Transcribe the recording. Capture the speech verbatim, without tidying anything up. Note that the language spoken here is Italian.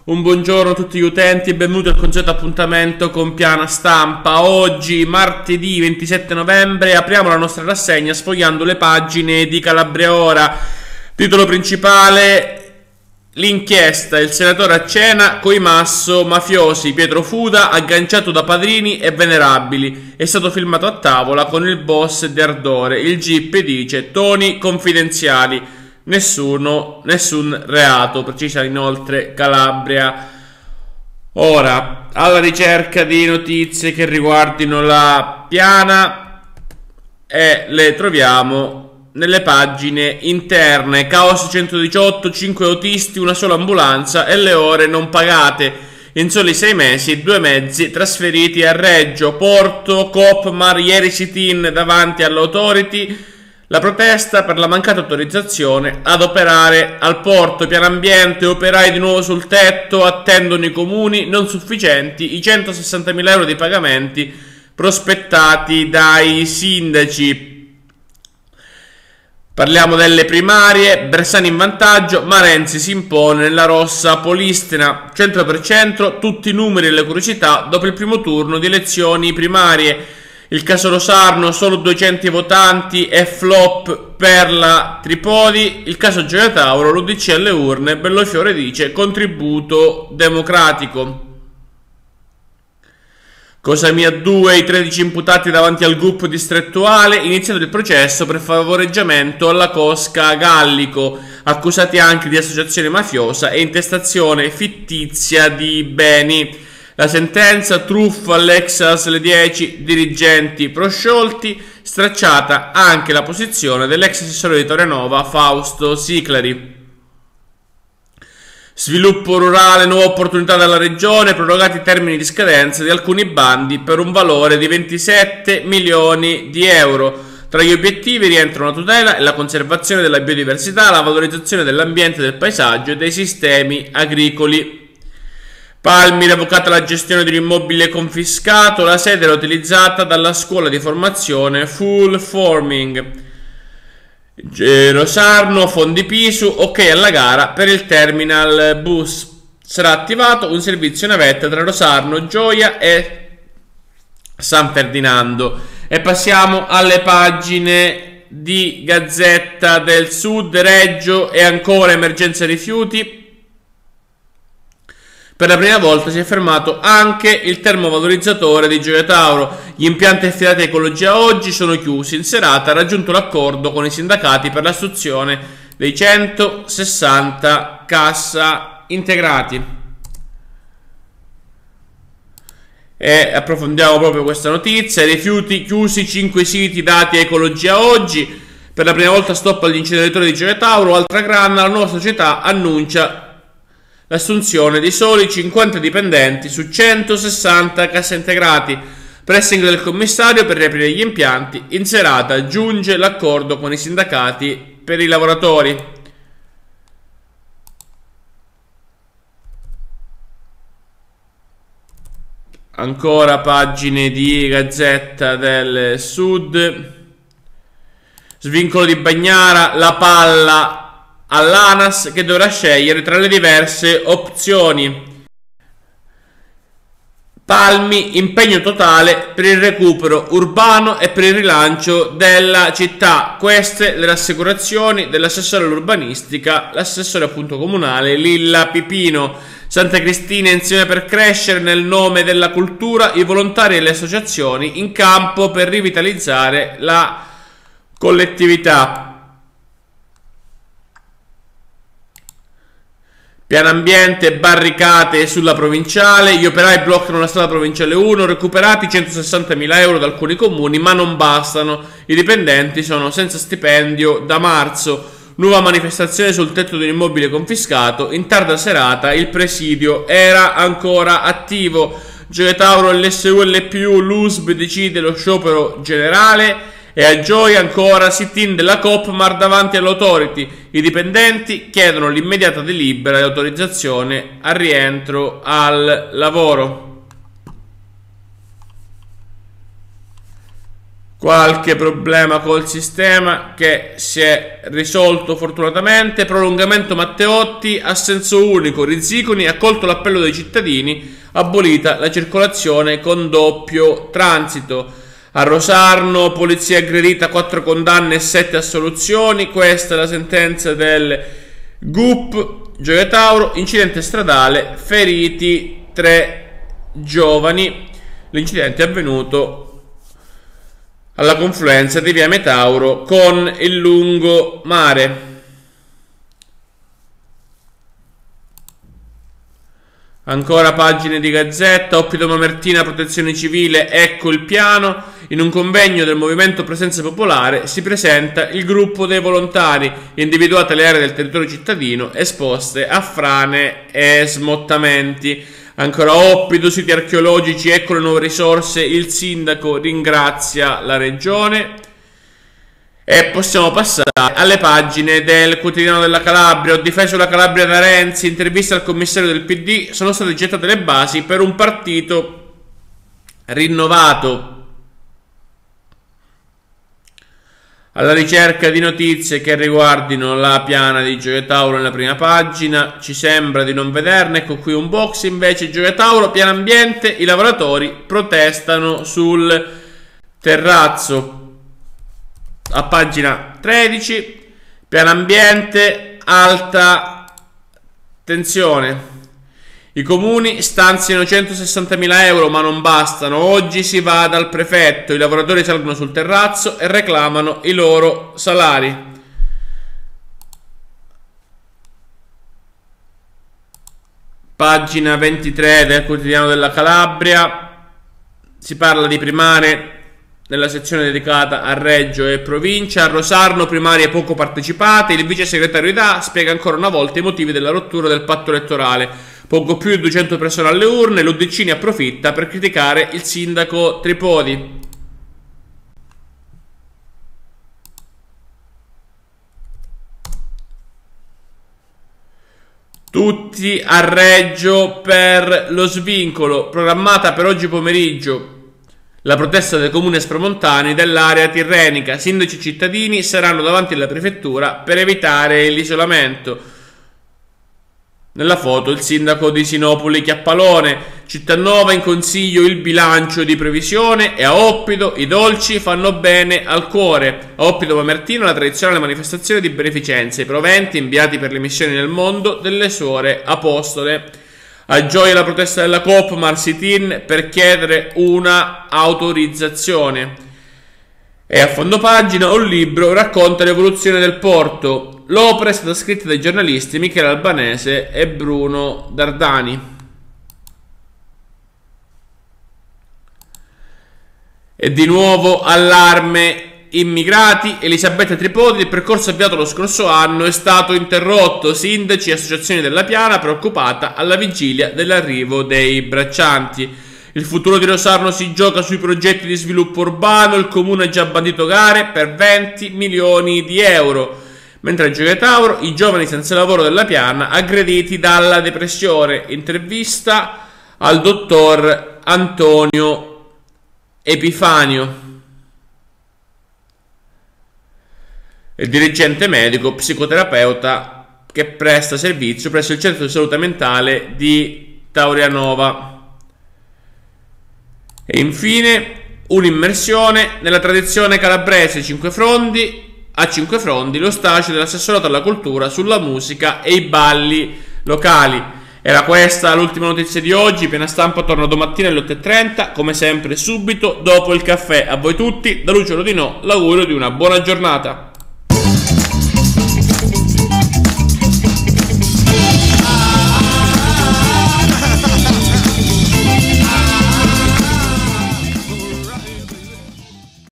Un buongiorno a tutti gli utenti e benvenuti al consueto appuntamento con Piana Stampa. Oggi, martedì ventisette novembre, apriamo la nostra rassegna sfogliando le pagine di Calabria Ora. Titolo principale: l'inchiesta, il senatore a cena coi masso mafiosi, Pietro Fuda agganciato da padrini e venerabili. È stato filmato a tavola con il boss di Ardore. Il G I P dice toni confidenziali. Nessuno, nessun reato, precisa inoltre Calabria Ora. Alla ricerca di notizie che riguardino la Piana e le troviamo nelle pagine interne. Caos centodiciotto, cinque autisti, una sola ambulanza e le ore non pagate. In soli sei mesi, due mezzi trasferiti a Reggio. Porto, Coop, Mar, ieri sit-in davanti all'autority. La protesta per la mancata autorizzazione ad operare al porto. Piano ambiente, operai di nuovo sul tetto, attendono i comuni, non sufficienti i centosessantamila euro di pagamenti prospettati dai sindaci. Parliamo delle primarie, Bersani in vantaggio, ma Renzi si impone nella rossa Polistena, centro per centro, tutti i numeri e le curiosità dopo il primo turno di elezioni primarie. Il caso Rosarno, solo duecento votanti e flop per la Tripodi. Il caso Gioia Tauro, l'U D C alle urne, Bellofiore dice contributo democratico. Cosa mia due, i tredici imputati davanti al G U P distrettuale, iniziato il processo per favoreggiamento alla cosca Gallico, accusati anche di associazione mafiosa e intestazione fittizia di beni. La sentenza, truffa all'ex A S L dieci, dirigenti prosciolti, stracciata anche la posizione dell'ex assessore di Torianova Fausto Siclari. Sviluppo rurale, nuova opportunità dalla regione, prorogati i termini di scadenza di alcuni bandi per un valore di ventisette milioni di euro. Tra gli obiettivi rientrano la tutela e la conservazione della biodiversità, la valorizzazione dell'ambiente, del paesaggio e dei sistemi agricoli. Palmi, revocata la gestione di un immobile confiscato, la sede era utilizzata dalla scuola di formazione Full Forming. Rosarno, fondi Pisu, ok alla gara per il terminal bus. Sarà attivato un servizio navetta tra Rosarno, Gioia e San Ferdinando. E passiamo alle pagine di Gazzetta del Sud. Reggio e ancora emergenza rifiuti. Per la prima volta si è fermato anche il termovalorizzatore di Gioia Tauro. Gli impianti affidati a Ecologia oggi sono chiusi. In serata ha raggiunto l'accordo con i sindacati per l'assunzione dei centosessanta cassa integrati. E approfondiamo proprio questa notizia. Rifiuti chiusi, cinque siti dati a Ecologia oggi. Per la prima volta stop agli inceneritori di Gioia Tauro. Altra grana, la nuova società annuncia l'assunzione di soli cinquanta dipendenti su centosessanta cassaintegrati. Pressing del commissario per riaprire gli impianti. In serata giunge l'accordo con i sindacati per i lavoratori. Ancora pagine di Gazzetta del Sud. Svincolo di Bagnara, la palla all'ANAS che dovrà scegliere tra le diverse opzioni. Palmi, impegno totale per il recupero urbano e per il rilancio della città. Queste le rassicurazioni dell'assessore all'urbanistica, l'assessore appunto comunale Lilla Pipino. Santa Cristina insieme per crescere, nel nome della cultura, i volontari e le associazioni in campo per rivitalizzare la collettività. Piano ambiente, barricate sulla provinciale, gli operai bloccano la strada provinciale uno, recuperati centosessantamila euro da alcuni comuni, ma non bastano, i dipendenti sono senza stipendio da marzo. Nuova manifestazione sul tetto di un immobile confiscato, in tarda serata il presidio era ancora attivo. Gioia Tauro, l'S U L P U, l'U S B decide lo sciopero generale. E a Gioia ancora sit-in della Coop Mar davanti all'autority. I dipendenti chiedono l'immediata delibera e autorizzazione al rientro al lavoro. qualche problema col sistema che si è risolto fortunatamente. Prolungamento Matteotti, a senso unico, Rizziconi, accolto l'appello dei cittadini, abolita la circolazione con doppio transito. A Rosarno, polizia aggredita, quattro condanne e sette assoluzioni. Questa è la sentenza del G U P Gioia Tauro. Incidente stradale, feriti tre giovani. L'incidente è avvenuto alla confluenza di via Metauro con il lungomare. Ancora pagine di Gazzetta. Oppido Mamertina, protezione civile, ecco il piano. In un convegno del Movimento Presenza Popolare si presenta il gruppo dei volontari, individuate le aree del territorio cittadino esposte a frane e smottamenti. Ancora Oppido, siti archeologici, ecco le nuove risorse, il sindaco ringrazia la regione. E possiamo passare alle pagine del Quotidiano della Calabria. Ho difeso la Calabria da Renzi, intervista al commissario del P D, sono state gettate le basi per un partito rinnovato. Alla ricerca di notizie che riguardino la piana di Gioia Tauro nella prima pagina, ci sembra di non vederne, ecco qui un box invece. Gioia Tauro, piano ambiente, i lavoratori protestano sul terrazzo. A pagina tredici, piano ambiente, alta tensione. I comuni stanziano centosessantamila euro ma non bastano, oggi si va dal prefetto, i lavoratori salgono sul terrazzo e reclamano i loro salari. Pagina ventitré del Quotidiano della Calabria, si parla di primarie nella sezione dedicata a Reggio e provincia. A Rosarno, primarie poco partecipate, il vice segretario Idà spiega ancora una volta i motivi della rottura del patto elettorale. Poco più di duecento persone alle urne, l'U D C ne approfitta per criticare il sindaco Tripodi. Tutti a Reggio per lo svincolo, programmata per oggi pomeriggio la protesta dei comuni espramontani dell'area tirrenica. Sindaci e cittadini saranno davanti alla prefettura per evitare l'isolamento. Nella foto il sindaco di Sinopoli Chiappalone. Cittanova in consiglio il bilancio di previsione e a Oppido i dolci fanno bene al cuore. A Oppido Mamertina la tradizionale manifestazione di beneficenza, i proventi inviati per le missioni nel mondo delle suore apostole. A Gioia la protesta della Coop Marsitin per chiedere una autorizzazione. E a fondo pagina un libro racconta l'evoluzione del porto. L'opera è stata scritta dai giornalisti Michele Albanese e Bruno Dardani. E di nuovo allarme immigrati. Elisabetta Tripodi, il percorso avviato lo scorso anno è stato interrotto. Sindaci e associazioni della Piana preoccupata alla vigilia dell'arrivo dei braccianti. Il futuro di Rosarno si gioca sui progetti di sviluppo urbano, il comune ha già bandito gare per venti milioni di euro. Mentre a Gioia Tauro i giovani senza lavoro della Piana aggrediti dalla depressione. Intervista al dottor Antonio Epifanio, il dirigente medico psicoterapeuta che presta servizio presso il centro di salute mentale di Taurianova. E infine un'immersione nella tradizione calabrese Cinque Frondi. A Cinque Frondi lo stage dell'assessorato alla cultura sulla musica e i balli locali. Era questa l'ultima notizia di oggi. Piena Stampa torna domattina alle otto e trenta, come sempre subito dopo il caffè. A voi tutti da Lucio Rodinò l'augurio di una buona giornata.